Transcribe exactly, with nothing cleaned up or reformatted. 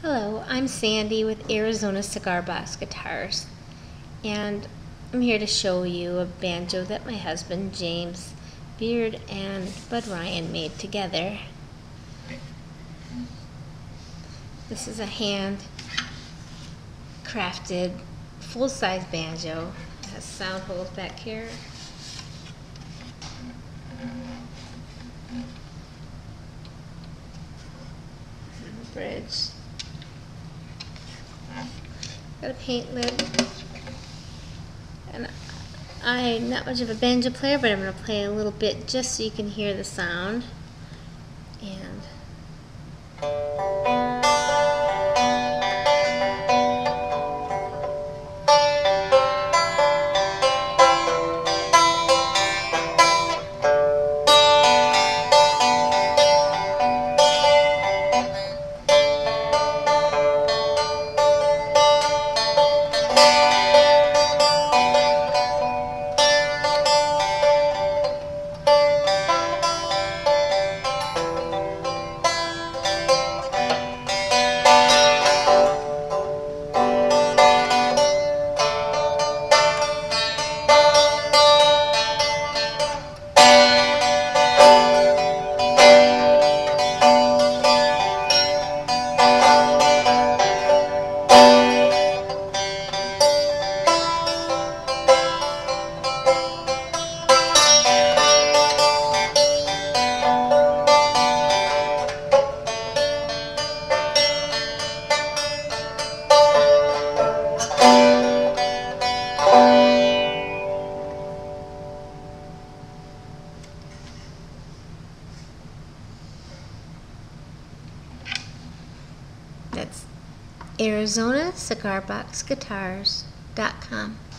Hello, I'm Sandy with Arizona Cigar Box Guitars, and I'm here to show you a banjo that my husband James Beard and Bud Ryan made together. This is a hand crafted full-size banjo. It has sound holes back here. And a bridge. Got a paint lid. And I'm not much of a banjo player, but I'm going to play a little bit just so you can hear the sound. And that's Arizona Cigar Box Guitars dot com.